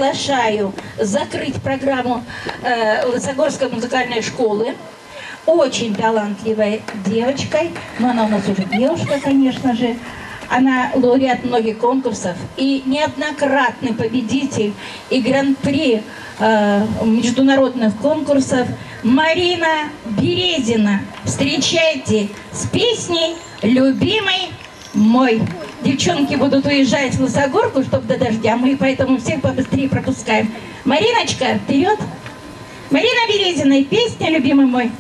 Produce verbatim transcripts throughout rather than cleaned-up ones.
приглашаю закрыть программу э, Лысогорской музыкальной школы. Очень талантливой девочкой, но она у нас уже девушка, конечно же. Она лауреат многих конкурсов и неоднократный победитель и гран-при э, международных конкурсов Марина Березина. Встречайте с песней «Любимый мой». Девчонки будут уезжать в Лысогорку, чтобы до дождя, мы поэтому всех побыстрее пропускаем. Мариночка, вперед! Марина Березина и песня «Любимый мой».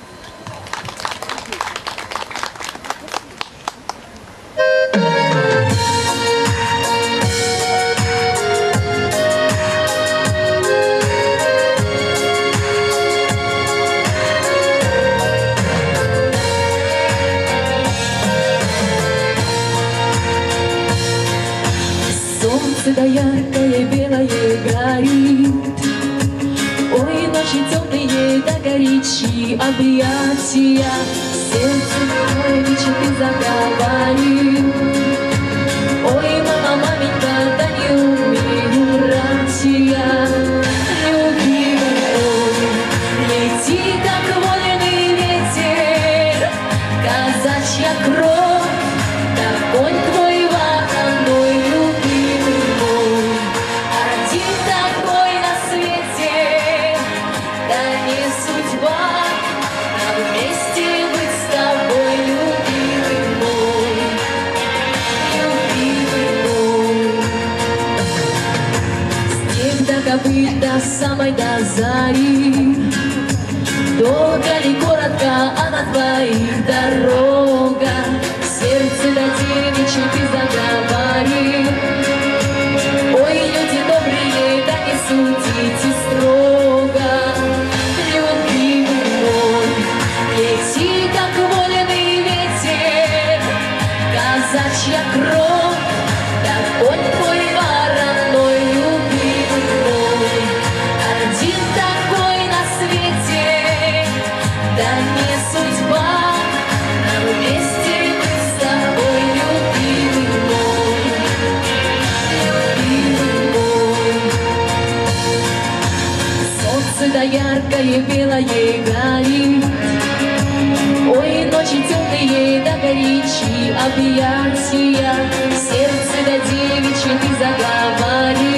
Солнце да яркое белое горит, ой, ночи темные да горячие объятия, сердце мое мечты заговорит. Ой, мама, маменька, да не умею врать я. Любимый мой, лети, как вольный ветер, казачья кровь, да конь твой вороной, любимый мой. Один такой на свете, да не судьба нам вместе быть с тобой, любимый мой, любимый мой. Степь до копыт до самой до зари, долго ли коротко она твоих дорога, сердце до девичьи ты заговори. Ой, люди добрые, да не судите строго, любимый мой, лети, как вольный ветер, казачья кровь, да конь твой вороной, любимый мой. Один такой на свете, да не судьба нам вместе быть с тобой, любимый мой, любимый мой. Солнце да яркое белое горит, ой, ночи темные да горячие объятия, сердце да девичье ты заговори.